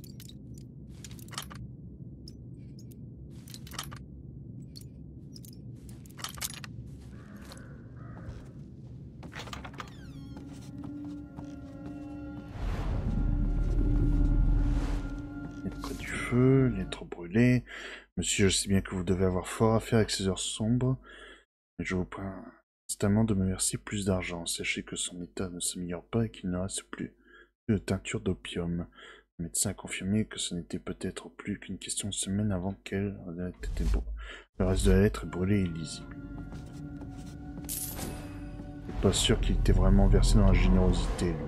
Lettre du feu, lettre brûlée. Monsieur, je sais bien que vous devez avoir fort à faire avec ces heures sombres, mais je vous prie instamment de me verser plus d'argent. Sachez que son état ne s'améliore pas et qu'il ne reste plus de teinture d'opium. Le médecin a confirmé que ce n'était peut-être plus qu'une question de semaines avant qu'elle... Le reste de la lettre est brûlé et illisible. Je suis pas sûr qu'il était vraiment versé dans la générosité, lui.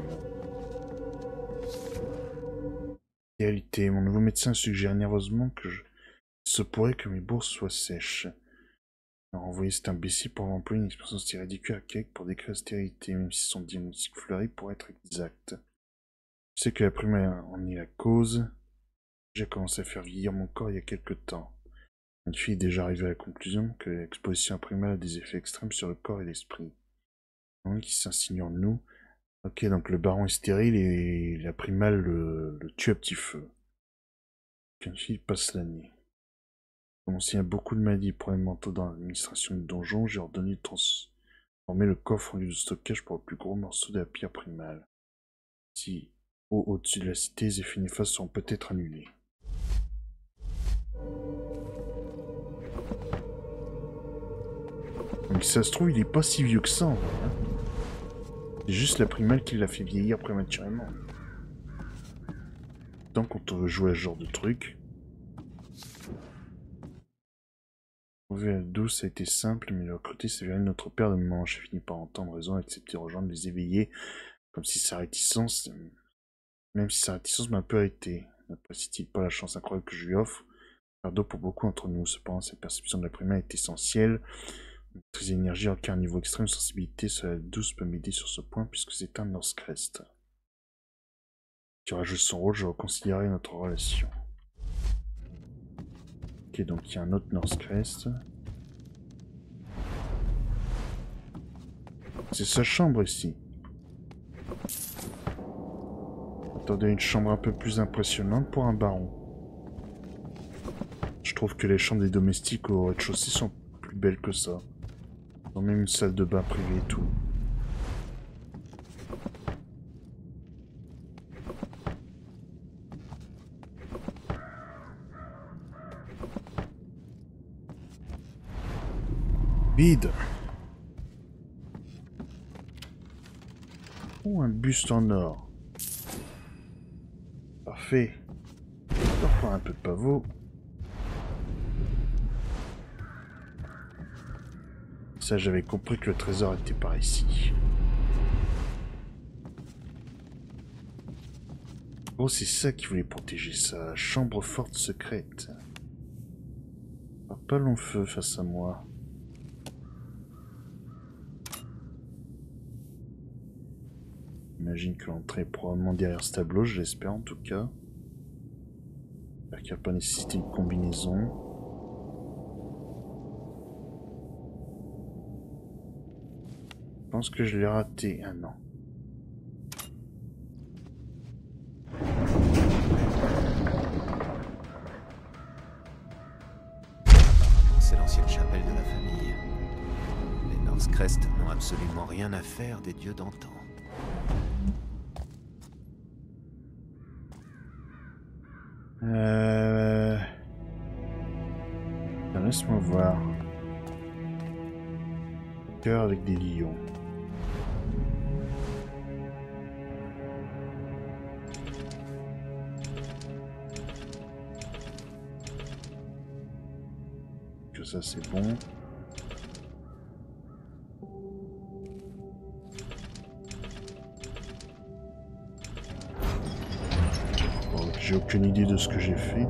Réalité, mon nouveau médecin suggère nerveusement que je... il se pourrait que mes bourses soient sèches. Alors, envoyer cet imbécile pour employer une expression si ridicule à Cake pour décrire la stérilité, même si son diagnostic fleuri pourrait être exact. Je sais que la primaire en est la cause. J'ai commencé à faire vieillir mon corps il y a quelque temps. Une fille est déjà arrivée à la conclusion que l'exposition à primaire a des effets extrêmes sur le corps et l'esprit. Un qui s'insinue en nous. Ok, donc le baron est stérile et la primale le, le tue à petit feu. Une fille passe la nuit. Comme s'il y a beaucoup de maladies et problèmes mentaux dans l'administration du donjon, j'ai ordonné de transformer le coffre en lieu de stockage pour le plus gros morceau de la pierre primale. Si, haut au-dessus de la cité, les effets néfastes seront peut-être annulés. Donc si ça se trouve, il est pas si vieux que ça en vrai. Hein. C'est juste la primale qui l'a fait vieillir prématurément. Tant qu'on veut jouer à ce genre de truc. Trouver la douce a été simple, mais le recruter s'avérait notre paire de manches. J'ai fini par entendre raison, accepter de rejoindre les éveillés, comme si sa réticence, même si sa réticence m'a un peu arrêté. N'apprécie-t-il pas la chance incroyable que je lui offre? Fardeau pour beaucoup d'entre nous. Cependant, cette perception de la primale est essentielle. Maîtriser l'énergie requiert un niveau extrême de sensibilité. Cela douce peut m'aider sur ce point, puisque c'est un North Crest. Qui aura joué son rôle, je reconsidérerai notre relation. Ok, donc il y a un autre North Crest. C'est sa chambre ici. Attendez, une chambre un peu plus impressionnante pour un baron. Je trouve que les chambres des domestiques au rez-de-chaussée sont plus belles que ça. Ils ont même une salle de bain privée et tout. Vide. Oh, un buste en or. Parfait. On va prendre un peu de pavot. Ça, j'avais compris que le trésor était par ici. Oh, c'est ça qui voulait protéger sa chambre forte secrète. Pas long feu face à moi. J'imagine que l'entrée est probablement derrière ce tableau, je l'espère en tout cas. J'espère qu'il n'y a pas nécessité une combinaison. Je pense que je l'ai raté. Ah non. C'est l'ancienne chapelle de la famille. Les North Crest n'ont absolument rien à faire des dieux d'antan. Euh... Laisse-moi voir. Cœur avec des lions. Que ça c'est bon. Bon, j'ai aucune idée de ce que j'ai fait.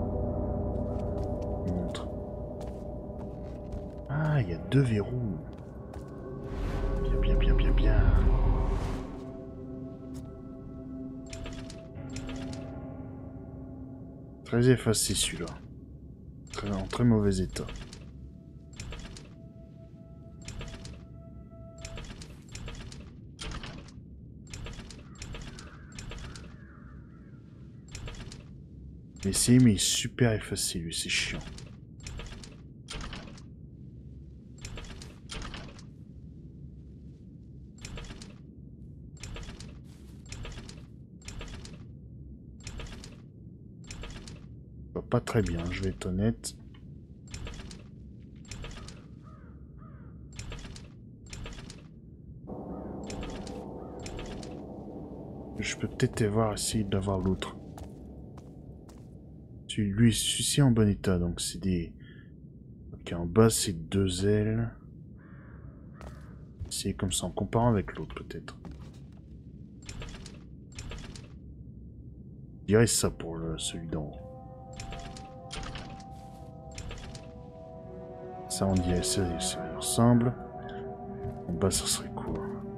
Montre. Ah, il y a deux verrous. Bien, bien, bien, bien, bien. Très effacé celui-là. Très, en très mauvais état. Mais c'est mais super effacé lui, c'est chiant. Pas très bien, je vais être honnête. Je peux peut-être voir essayer d'avoir l'autre. Lui, celui-ci est en bon état, donc c'est des... Ok, en bas c'est deux ailes. C'est comme ça, en comparant avec l'autre peut-être. Je dirais ça pour le, celui d'en haut. Ça on dirait, ça, ça ressemble. En bas ça serait quoi?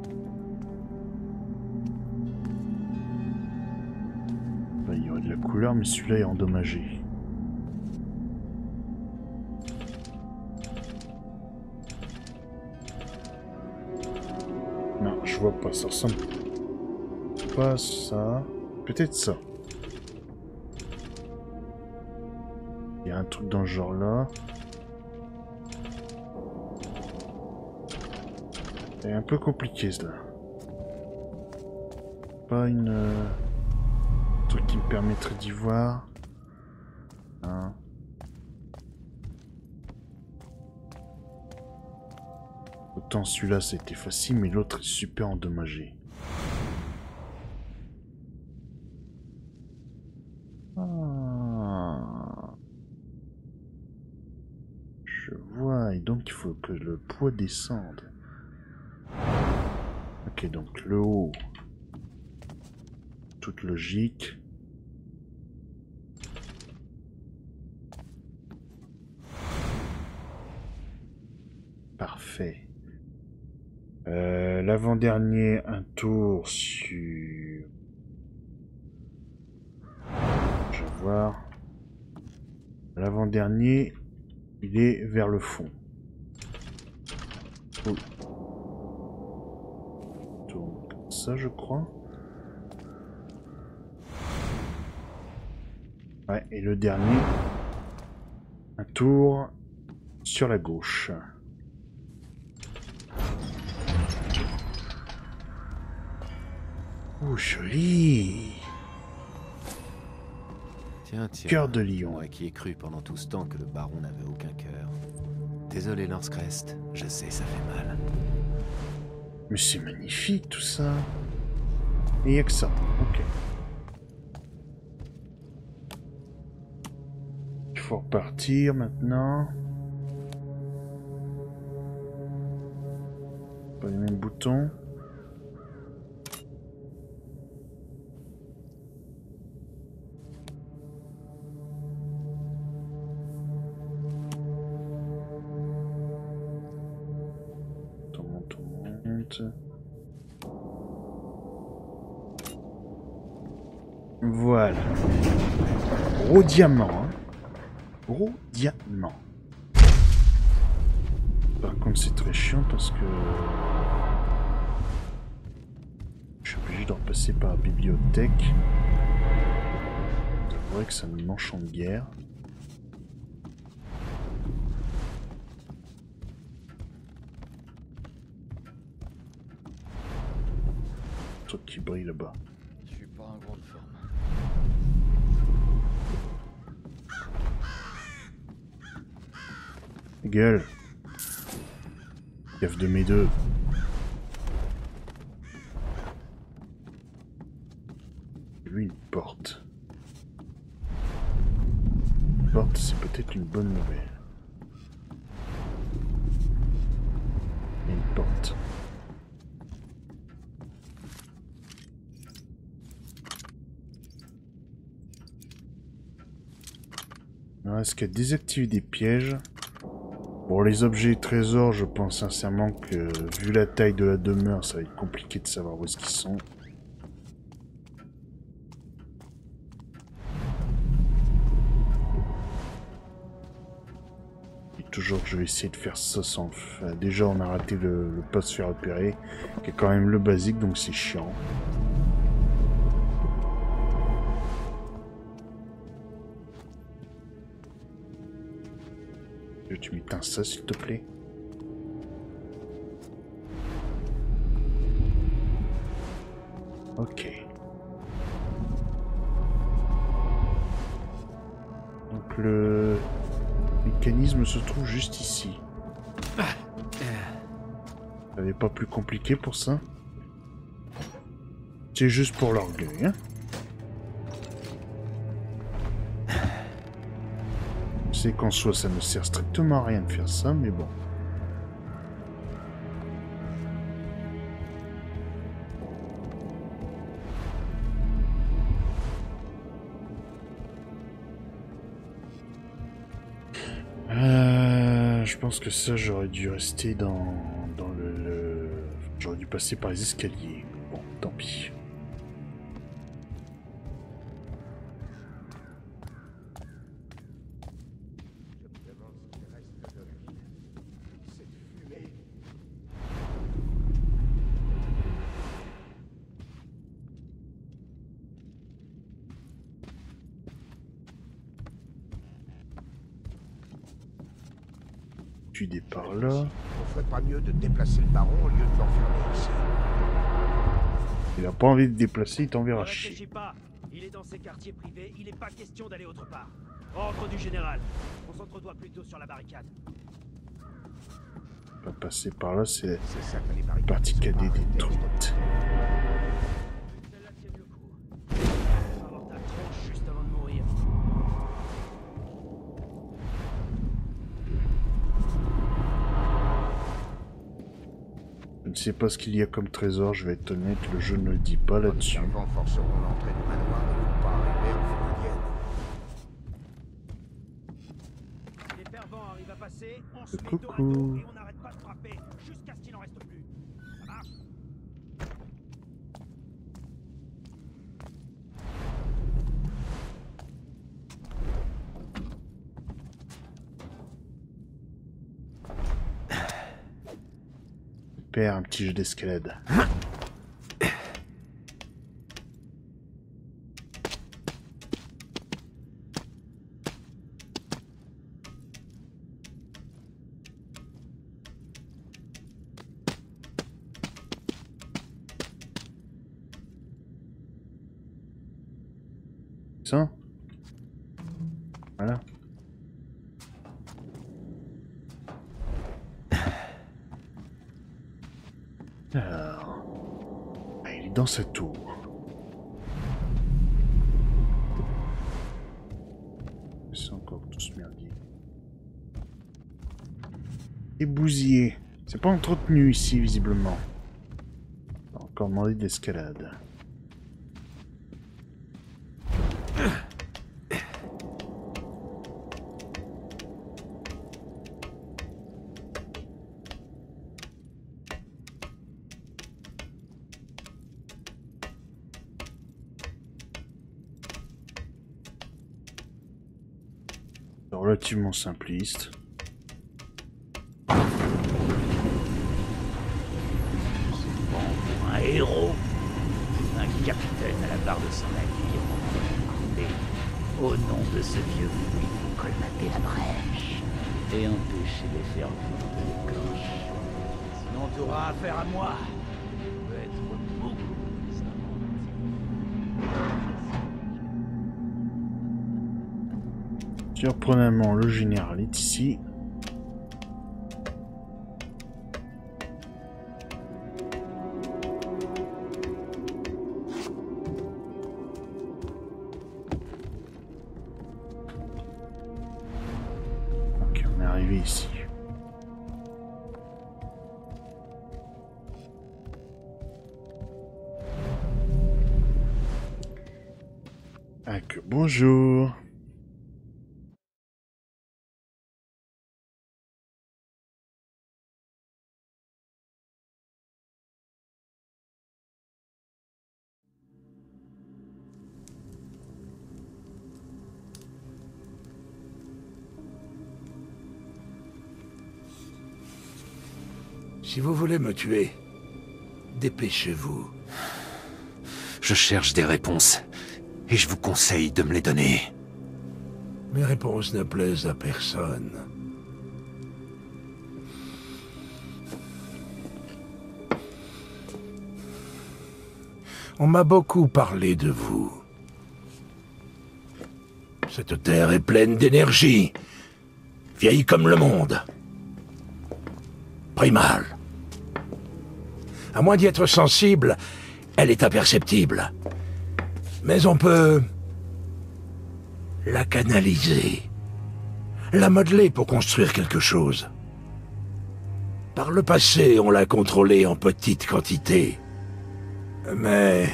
Bah, il y aurait de la couleur, mais celui-là est endommagé. Non, je vois pas, ça ressemble pas à ça. Peut-être ça. Il y a un truc dans ce genre-là. C'est un peu compliqué, cela. Pas une... Euh, un truc qui me permettrait d'y voir. Hein. Autant celui-là, c'était facile, mais l'autre est super endommagé. Ah. Je vois, et donc il faut que le poids descende. Ok, donc le haut. Toute logique. Parfait. Euh, L'avant-dernier, un tour sur... Je vais voir. L'avant-dernier, il est vers le fond. Oh. Donc, ça, je crois. Ouais, et le dernier, un tour sur la gauche. Oh, joli! Tiens, tiens. Cœur de lion. Moi qui ai cru pendant tout ce temps que le baron n'avait aucun cœur. Désolé, Lance-Crest. Je sais, ça fait mal. Mais c'est magnifique tout ça. Et il n'y a que ça. Ok. Il faut repartir maintenant. Pas les mêmes boutons. Voilà. Gros diamant. Hein. Gros diamant. Par contre, c'est très chiant parce que je suis obligé de repasser par la bibliothèque. C'est vrai que ça me m'enchante guère. Truc qui brille là-bas. Je suis pas en grande forme. Gueule. Gaffe de mes deux. Lui, une porte. Une porte, c'est peut-être une bonne nouvelle. Et une porte. Alors, est-ce qu'il y a désactivé des pièges? Pour les objets et trésors, je pense sincèrement que, vu la taille de la demeure, ça va être compliqué de savoir où est-ce qu'ils sont. Et toujours que je vais essayer de faire ça sans... Enfin, déjà, on a raté le, le pas se faire repérer, qui est quand même le basique, donc c'est chiant. Tu m'éteins ça, s'il te plaît. Ok. Donc le mécanisme se trouve juste ici. Ça n'est pas plus compliqué pour ça. C'est juste pour l'orgueil, hein. sais qu'en soi, ça ne sert strictement à rien de faire ça, mais bon. Euh, je pense que ça, j'aurais dû rester dans, dans le... le... J'aurais dû passer par les escaliers. Bon, tant pis. Tu des par là. On ferait pas mieux de déplacer le baron au lieu de l'enfermer ici. Il a pas envie de déplacer, il t'enverra Ne chier. réfléchis pas. Il est dans ses quartiers privés, il n'est pas question d'aller autre part. Ordre du général. Concentre-toi plutôt sur la barricade. Pas passer par là, c'est C'est ça que les barricades partie sont cadée pas détruite. Celle-là tienne le coup. On va avoir ta tronche juste avant de mourir. Je ne sais pas ce qu'il y a comme trésor, je vais être honnête, le jeu ne le dit pas là-dessus. Les servants forceront l'entrée du manoir et ne vont pas arriver en Fouillienne. Les fervents arrivent à passer, on se met Coucou. dos à dos et on n'arrête pas de frapper jusqu'à ce qu'il n'en reste plus. Ça marche? Père, un petit jeu d'escalade. Ça? Voilà. Alors... Ah, il est dans sa tour. C'est encore tout ce merdier. Et bousillé. C'est pas entretenu ici, visiblement. On va encore demandé de l'escalade. Relativement simpliste. Un héros, un capitaine à la barre de son navire, et au nom de ce vieux fou, colmater la brèche et empêcher les fervents de l'écorcher. Sinon tu auras affaire à moi. Tu peux être beaucoup plus inventif. Surprenamment, le général est ici. Ok, on est arrivé ici. Ah que bonjour. Si vous voulez me tuer, dépêchez-vous. Je cherche des réponses, et je vous conseille de me les donner. Mes réponses ne plaisent à personne. On m'a beaucoup parlé de vous. Cette terre est pleine d'énergie, vieille comme le monde. Primale. À moins d'y être sensible, elle est imperceptible. Mais on peut la canaliser, l'a modelée pour construire quelque chose. Par le passé, on l'a contrôlée en petite quantité. Mais...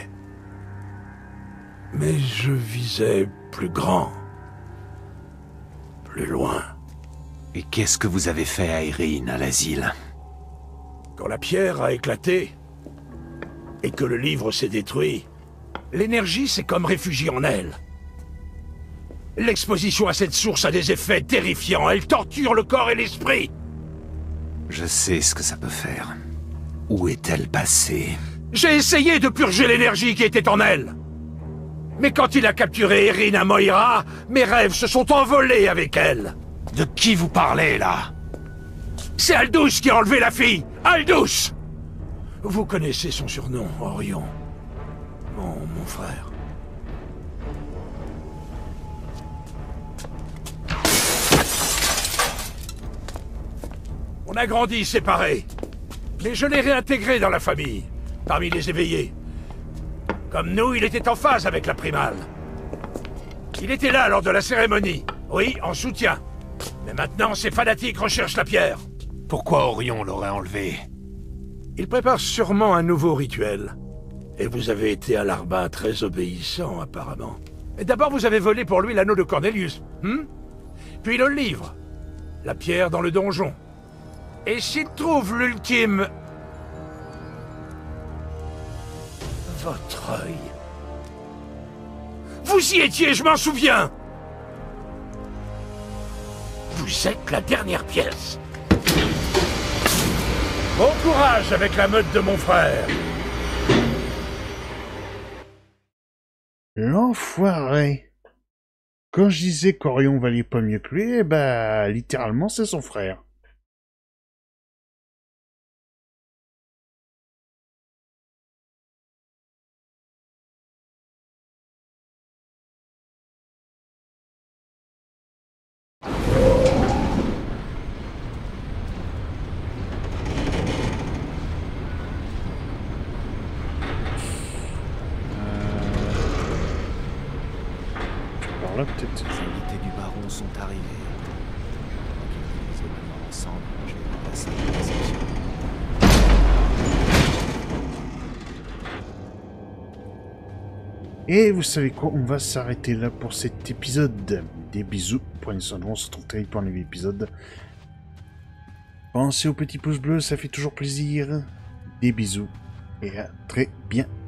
Mais je visais plus grand. Plus loin. Et qu'est-ce que vous avez fait à Erin, à l'asile? Quand la pierre a éclaté, et que le livre s'est détruit, l'énergie s'est comme réfugiée en elle. L'exposition à cette source a des effets terrifiants. Elle torture le corps et l'esprit. Je sais ce que ça peut faire. Où est-elle passée? J'ai essayé de purger l'énergie qui était en elle. Mais quand il a capturé Erin à Moira, mes rêves se sont envolés avec elle. De qui vous parlez, là? C'est Aldous qui a enlevé la fille. Aldous! Vous connaissez son surnom, Orion. Mon, mon frère. On a grandi séparés. Mais je l'ai réintégré dans la famille, parmi les éveillés. Comme nous, il était en phase avec la primale. Il était là lors de la cérémonie. Oui, en soutien. Mais maintenant, ces fanatiques recherchent la pierre. Pourquoi Orion l'aurait enlevé? Il prépare sûrement un nouveau rituel. Et vous avez été un larbin très obéissant, apparemment. Et d'abord, vous avez volé pour lui l'anneau de Cornelius. Hmm? Puis le livre. La pierre dans le donjon. Et s'il trouve l'ultime... Votre œil... Vous y étiez, je m'en souviens! Vous êtes la dernière pièce. Bon courage avec la meute de mon frère. L'enfoiré. Quand je disais qu'Orion valait pas mieux que lui, eh bah, littéralement, c'est son frère. Là, peut-être. Les invités du baron sont arrivés. Ils événements ensemble, je vais passer à la réception. Et vous savez quoi, on va s'arrêter là pour cet épisode. Des bisous, prenez soin de vous, on se retrouve très vite pour un nouvel épisode. Pensez au petit pouce bleu, ça fait toujours plaisir. Des bisous et à très bientôt.